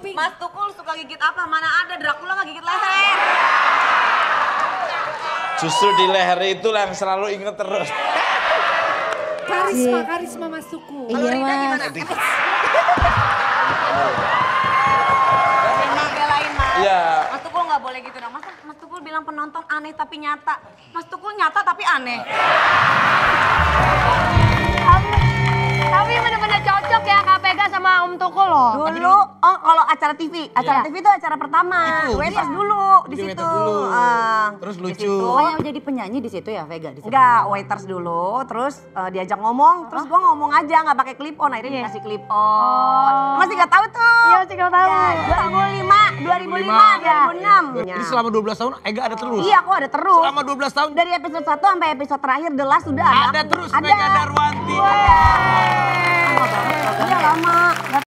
kuping. Mas Tukul suka gigit apa? Mana ada Dracula nggak gigit leher. Justru di leher itu yang selalu inget terus. Karisma Mas Tukul. Kalau Iya, Rina Mas. gimana? Belain Mas. Iya. Mas Tukul nggak boleh gitu dong. Mas Tukul bilang penonton aneh tapi nyata. Mas Tukul nyata tapi aneh. Tapi bener-bener cocok ya Kak Vega sama Om Tukul loh. Dulu, oh kalau acara TV itu acara pertama. Itu, Waiters iya. dulu di Jadi situ. waiters dulu. Terus Di lucu. situ. Oh yang jadi penyanyi di situ ya Vega di situ. Enggak, waiters dulu, terus diajak ngomong, terus gua ngomong aja nggak pakai clip on, akhirnya Iya. dikasih clip on. Masih nggak tahu tuh. Iya masih nggak tahu. Ya, 2005, 2006. Jadi selama 12 tahun Ega ada terus? Iya, aku ada terus. Selama 12 tahun? Dari episode 1 sampai episode terakhir The Last sudah ada. Ada terus Ada. Vega Darwanti. Iya lama.